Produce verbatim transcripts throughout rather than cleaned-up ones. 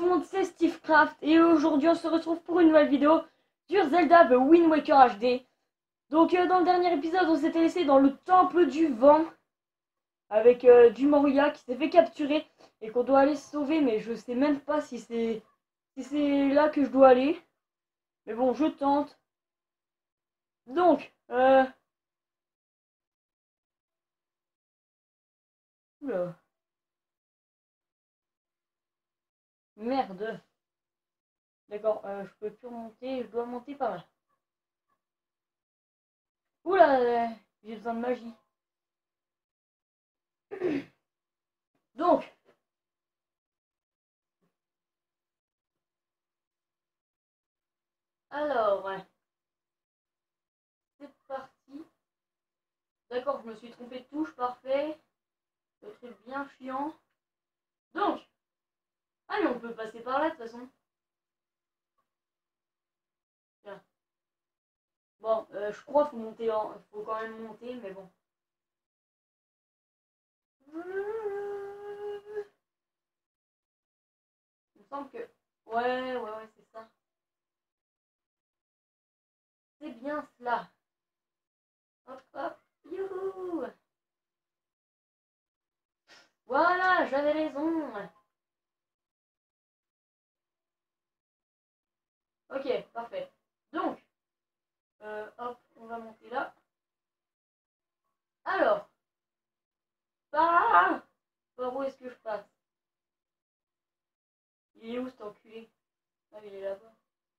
le monde, c'est Stevecraft et aujourd'hui on se retrouve pour une nouvelle vidéo sur Zelda The Wind Waker H D. Donc euh, dans le dernier épisode on s'était laissé dans le temple du vent avec euh, du Moria qui s'est fait capturer et qu'on doit aller sauver, mais je sais même pas si c'est si c'est là que je dois aller. Mais bon, je tente. Donc, euh... Oula. Merde. D'accord, euh, je peux plus remonter, je dois monter pas mal. Oula, euh, j'ai besoin de magie. Donc, alors, ouais, c'est parti. D'accord, je me suis trompé de touche, parfait. Le truc bien chiant. Donc, ah mais on peut passer par là de toute façon. Tiens. Bon, euh, je crois qu'il faut monter en... faut quand même monter, mais bon. Il me semble que... Ouais, ouais, ouais, c'est ça. C'est bien cela. Hop, hop, youhou. Voilà, j'avais raison. Ok, parfait. Donc, euh, hop, on va monter là. Alors, par, par où est-ce que je passe? Il est où cet enculé? Ah, il est là-bas.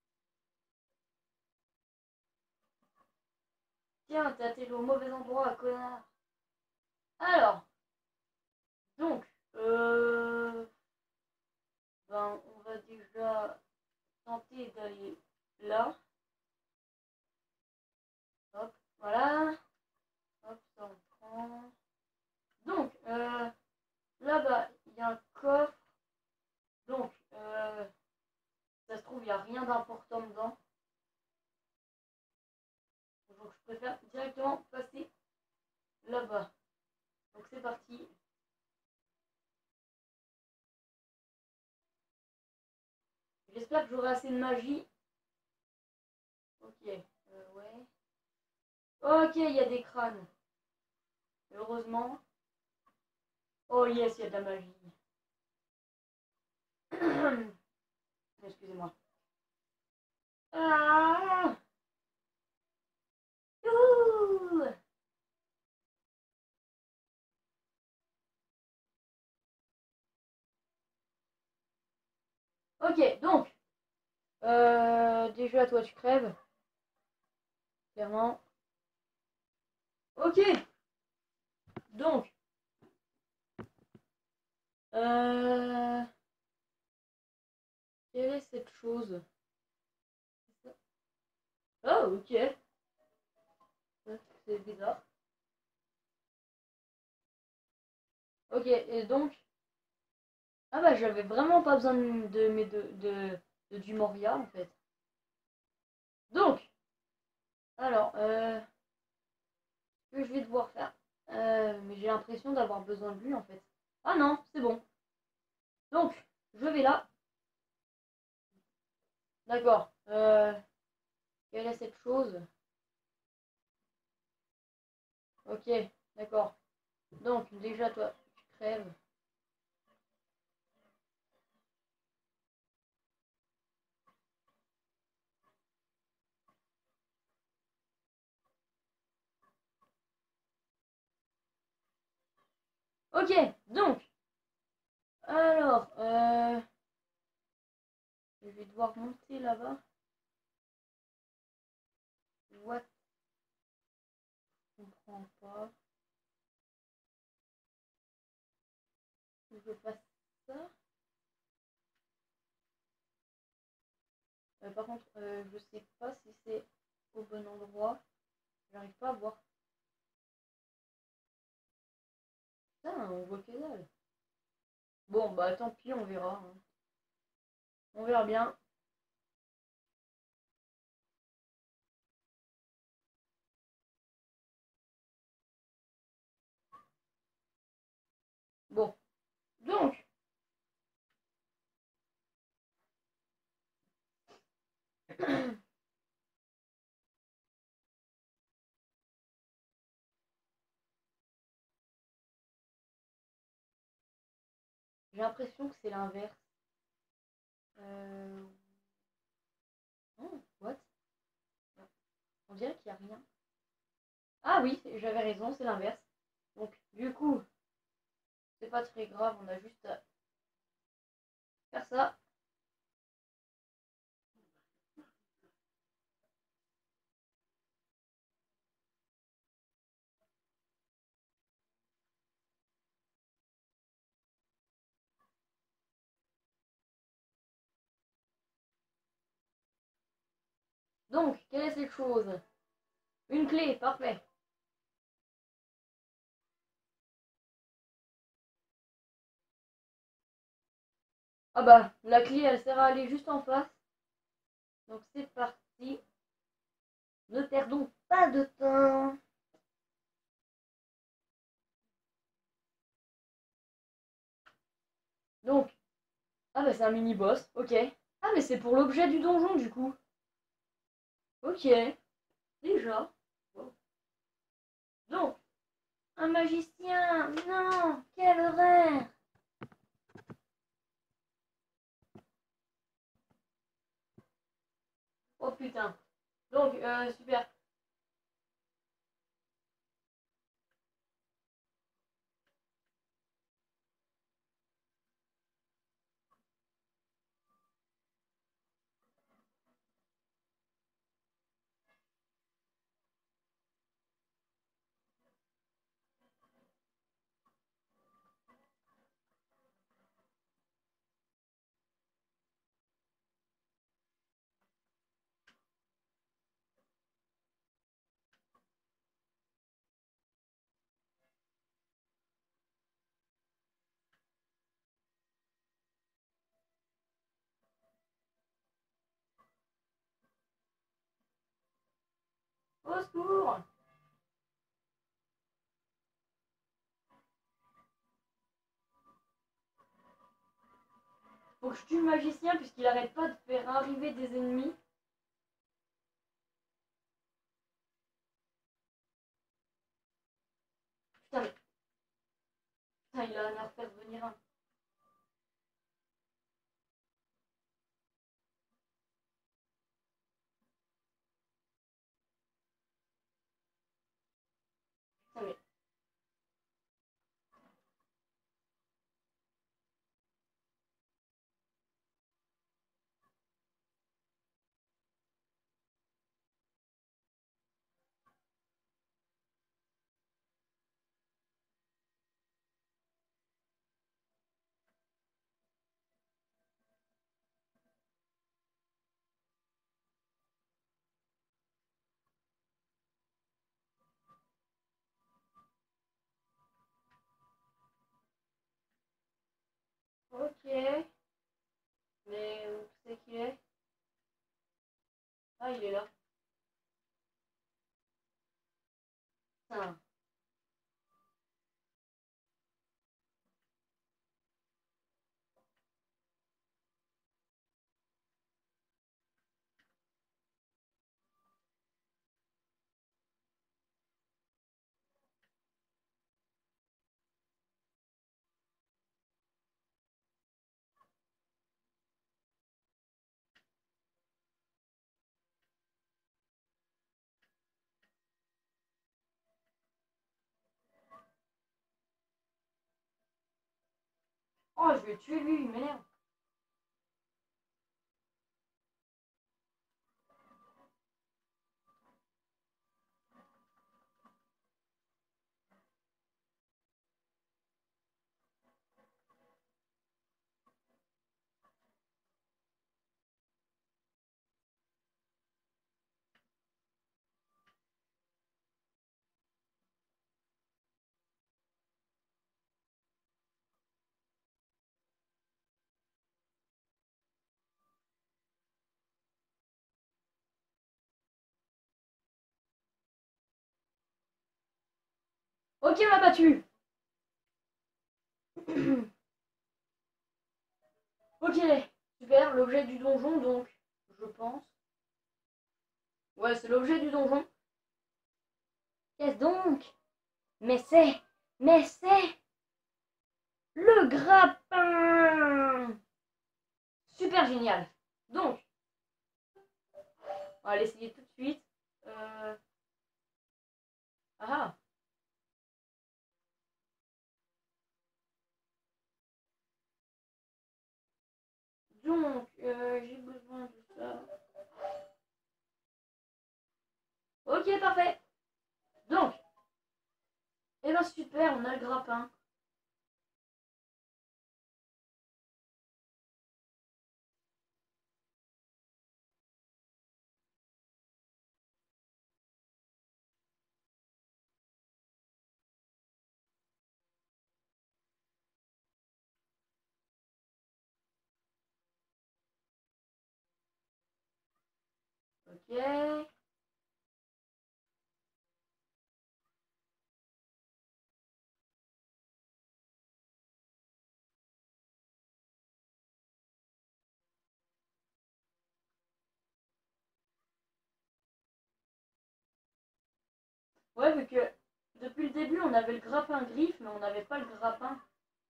Tiens, t'as atterri au mauvais endroit, connard. Alors, donc, euh, ben, on va déjà tenter d'aller là. Hop, voilà. Hop, ça on prend. Donc, euh, là-bas, il y a un coffre. Donc, euh, ça se trouve, il n'y a rien d'important dedans. Donc, je préfère directement passer là-bas. Donc, c'est parti. J'espère que j'aurai assez de magie. Ok, euh, ouais. Ok, il y a des crânes. Heureusement. Oh yes, il y a de la magie. Excusez-moi. Ah, youhou. Ok, donc, euh, déjà toi tu crèves, clairement. Ok, donc, euh, quelle est cette chose? Oh, ok, c'est bizarre. Ok, et donc, ah bah j'avais vraiment pas besoin de mes de, de, de du Moria en fait. Donc, alors, euh, ce que je vais devoir faire, euh, mais j'ai l'impression d'avoir besoin de lui en fait. Ah non, c'est bon. Donc, je vais là. D'accord. Euh, quelle est cette chose? Ok, d'accord. Donc, déjà, toi, tu crèves. Ok, donc, alors, euh, je vais devoir monter là-bas. What? Je comprends pas. Je fasse ça. Euh, par contre, euh, je sais pas si c'est au bon endroit. J'arrive pas à voir. Putain, on voit que dalle. Bon, bah tant pis, on verra. Hein. On verra bien. Bon, donc, J'ai l'impression que c'est l'inverse. Euh... Oh, what? On dirait qu'il n'y a rien. Ah oui, j'avais raison, c'est l'inverse. Donc, du coup, c'est pas très grave, on a juste à faire ça. Donc, quelle est cette chose? Une clé, parfait. Ah bah, la clé, elle sert à aller juste en face. Donc, c'est parti. Ne perdons pas de temps. Donc, ah bah c'est un mini-boss, ok. Ah mais c'est pour l'objet du donjon du coup. Ok, déjà. Wow. Donc, un magicien, non, quel horreur. Oh putain. Donc, euh, super. Au secours. Faut que je tue le magicien puisqu'il arrête pas de faire arriver des ennemis. Putain, mais... Putain, il a l'air de faire venir un. Putain, mais... Ok. Mais où c'est qu'il est? Ah, il est là. Putain. Oh, je vais tuer lui, il m'énerve. Ok, on l'a battu. Ok, super, l'objet du donjon donc, je pense. Ouais, c'est l'objet du donjon. Qu'est-ce donc? Mais c'est... Mais c'est... Le grappin! Super génial. Donc, on va l'essayer tout de suite. Euh... Ah ah. Donc, euh, j'ai besoin de ça. Ok, parfait. Donc, eh ben super, on a le grappin. Ok. Ouais, vu que depuis le début, on avait le grappin griffe, mais on n'avait pas le grappin.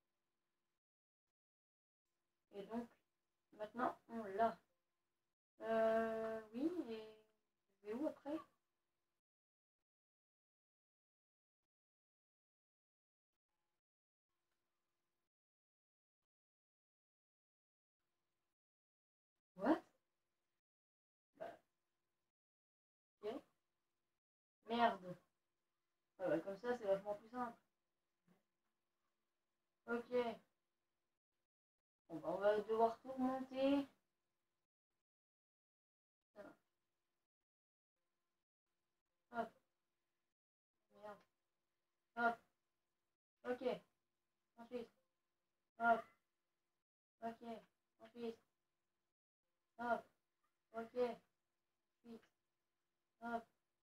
Et donc, maintenant, on l'a. Euh, oui, et je vais où après? What? Bah, ok. Merde. Ah bah, comme ça, c'est vachement plus simple. Ok. Bon, bah, on va devoir tout remonter. Hop. Merde. Hop. Ok. Ensuite. Hop. Ok. Ensuite. Hop. Ok. Ensuite. Hop.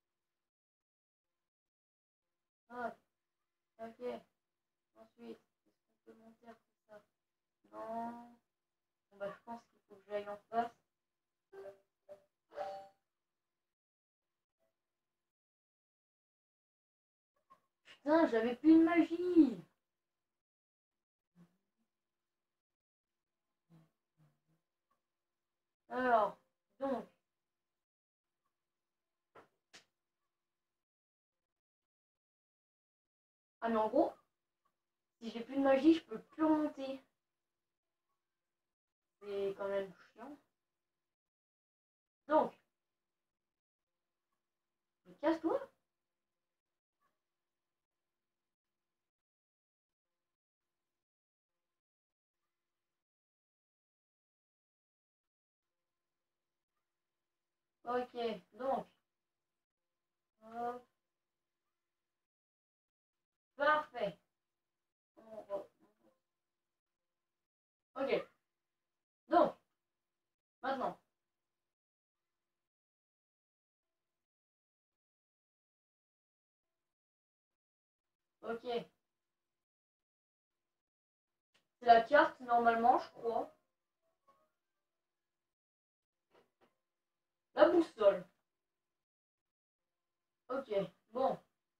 Hop. Ok. Ensuite. Est-ce qu'on peut monter après ça? Non. Bon, bah, je pense qu'il faut que j'aille en face. Putain, j'avais plus de magie. Alors, donc. Ah, mais en gros, si j'ai plus de magie, je peux plus remonter. C'est quand même chiant. Donc, casse-toi. Ok, donc. Hop, parfait. Ok, donc, maintenant. Ok. C'est la carte, normalement, je crois. La boussole. Ok, bon.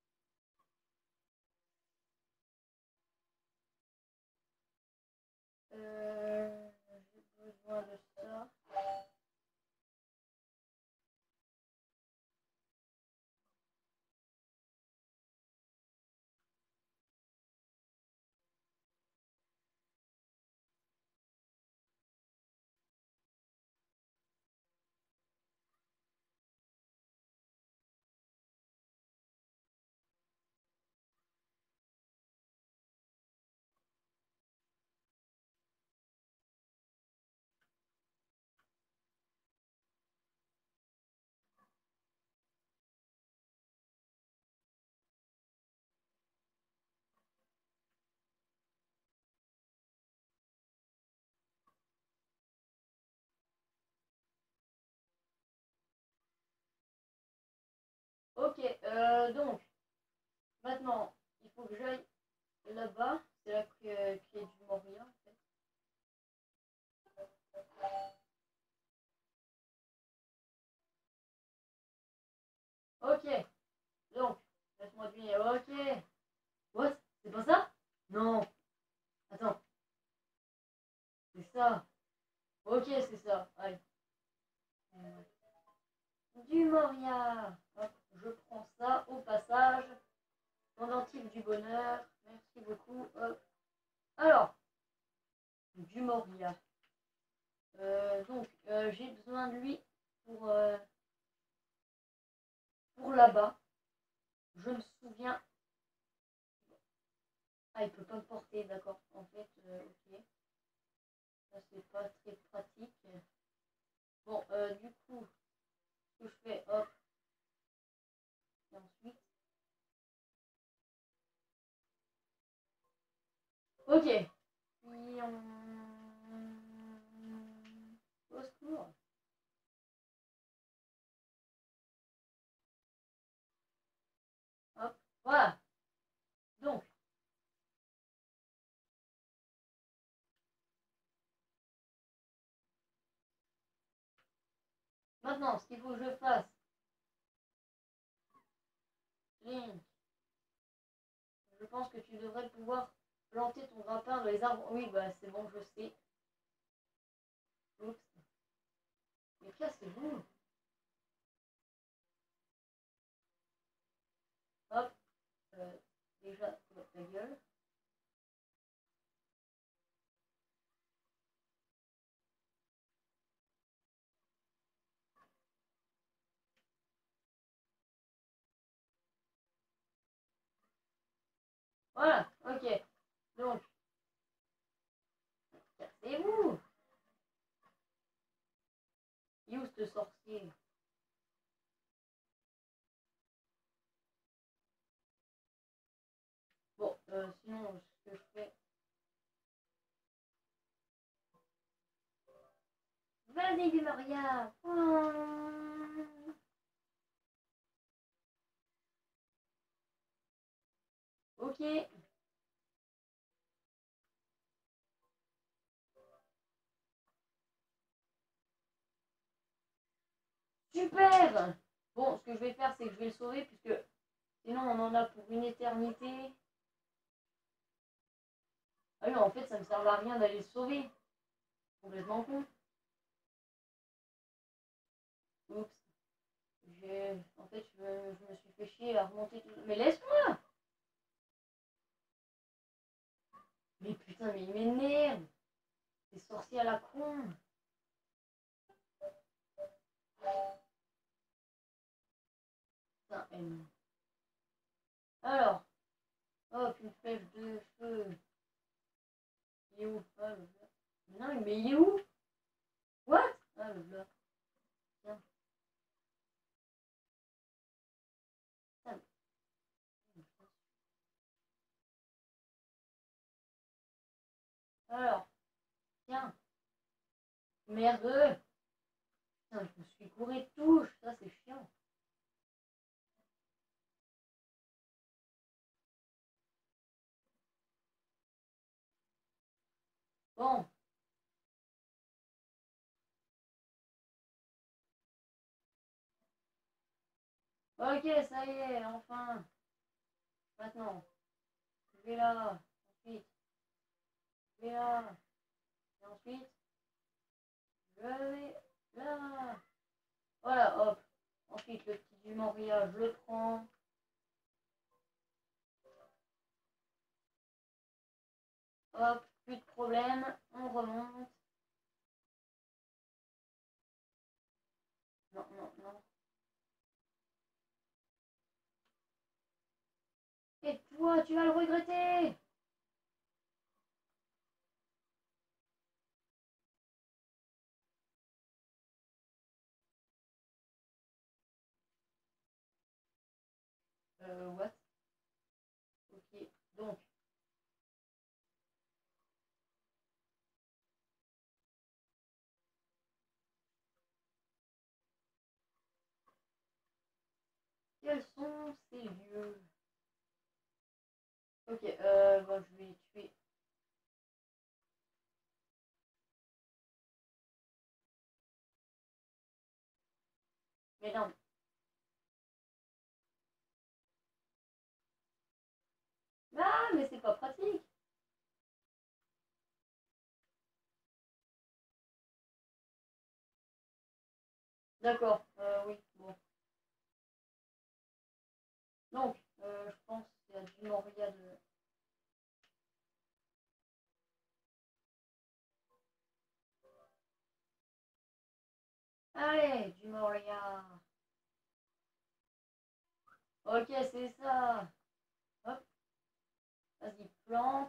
Euh, j'ai besoin de ça. Ok, euh, donc, maintenant, il faut que j'aille là-bas. C'est la clé du Moria, en fait. Ok, c'est ça. Allez. Du Moria. Hop, je prends ça au passage. Pendentif du bonheur. Merci beaucoup. Hop. Alors, du Moria. Euh, donc, euh, j'ai besoin de lui pour, euh, pour là-bas. Je me souviens. Ah, il peut pas me porter, d'accord. En fait, euh, ok. Ça, c'est pas très pratique. Bon, euh, du coup, ce que je fais, hop. Et ensuite. Ok. Puis on. Au secours. Hop. Voilà. Donc. Maintenant, ce qu'il faut que je fasse. Link. Je pense que tu devrais pouvoir planter ton grappin dans les arbres. Oui, bah c'est bon, je sais. Oups. Mais cassez-vous. Hop. Euh, déjà, ta gueule. Voilà, ok. Donc, cassez-vous. Il est où ce sorcier? Bon, euh, sinon, ce que je fais. Vas-y, du Maria. Ok. Super. Bon, ce que je vais faire, c'est que je vais le sauver, puisque sinon, on en a pour une éternité. Ah oui, en fait, ça me sert à rien d'aller le sauver. Complètement con. Oups. J'ai... En fait, je me... je me suis fait chier à remonter tout... Mais laisse-moi. Mais putain, mais il m'énerve. C'est sorcier à la con. Putain, M. Alors, hop, une flèche de feu. Il est où? Ah, le bloc. Non, mais il est où? What? Ah, le bloc. Tiens. Putain. Alors, tiens. Merde. Putain, je me suis couré de touche. Ça, c'est chiant. Bon. Ok, ça y est, enfin. Maintenant, je vais là. Ensuite, je vais là. Et ensuite, je vais là. Voilà, hop. Ensuite, le petit du Moria, je le prends. Hop, plus de problème. On remonte. Non, non, non. Et toi, tu vas le regretter. Euh, what? Ok, donc. Quels sont ces lieux? Ok, euh, bon, je vais tuer. Mais non. Ah, mais c'est pas pratique. D'accord, euh, oui, bon. Donc, euh, je pense qu'il y a du Moria de... Allez, du Moria. Ok, c'est ça. Hop, vas-y, plante.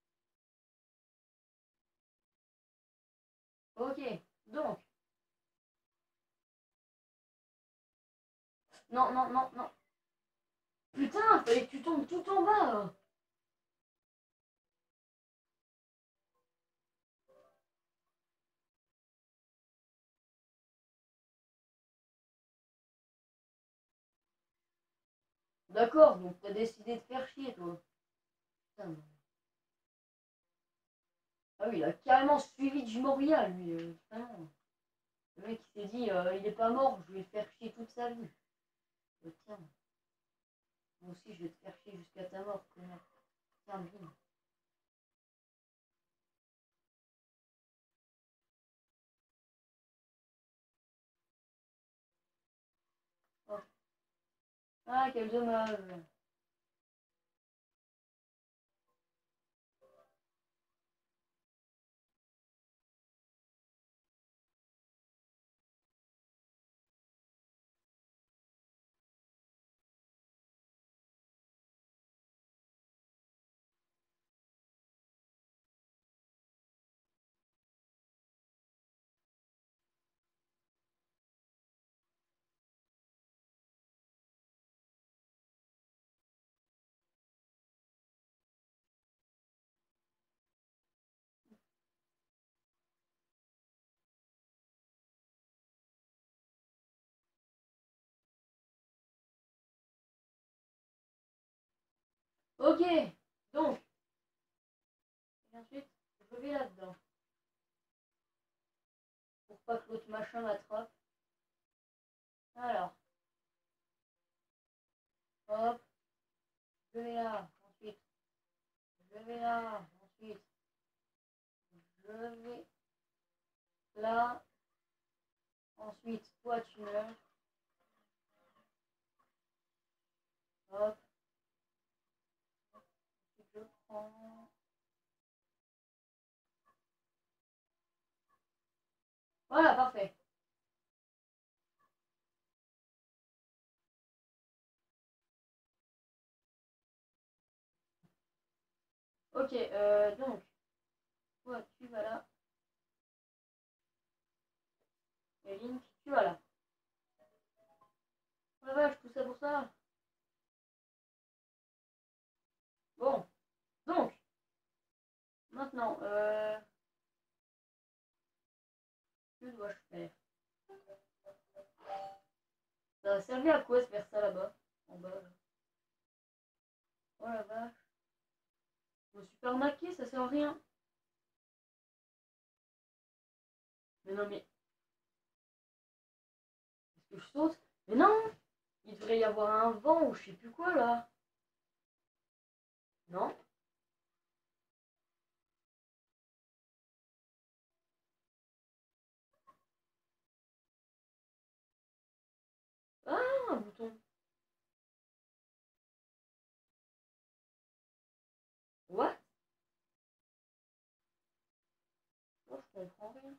Ok, donc. Non, non, non, non. Putain, fallait que tu tombes tout en bas. D'accord, donc t'as décidé de faire chier, toi. Putain. Ah oui, il a carrément suivi du Moria, lui. Euh, putain. Le mec, il s'est dit, euh, il est pas mort, je vais le faire chier toute sa vie. Euh, tiens. Moi aussi, je vais te faire chier jusqu'à ta mort, connard. Tiens, bim. Oh. Ah, quel dommage. Ok, donc, et ensuite, je vais là-dedans. Pour pas que l'autre machin m'attrape. Alors, hop, je vais là, ensuite, je vais là, ensuite, je vais là, ensuite, toi tu meurs, hop, ensuite je prends. Voilà, parfait. Ok, euh, donc, toi tu vas là, et Link, tu vas là. Oh la vache, tout ça pour ça. Bon, donc, maintenant, euh, que dois-je faire? Ça va servir à quoi se faire ça là-bas? En bas, là. Oh la vache. Je me suis fait arnaquer, ça sert à rien. Mais non, mais est-ce que je saute? Mais non! Il devrait y avoir un vent ou je sais plus quoi là. Non? Ah, un bouton. What? Oh, je comprends rien.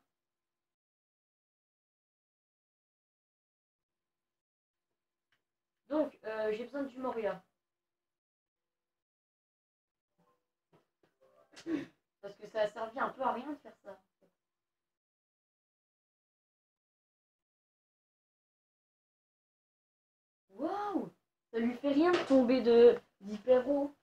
Donc, euh, j'ai besoin du Moria. Parce que ça a servi un peu à rien de faire ça. Waouh! Ça lui fait rien de tomber de d'hyper haut.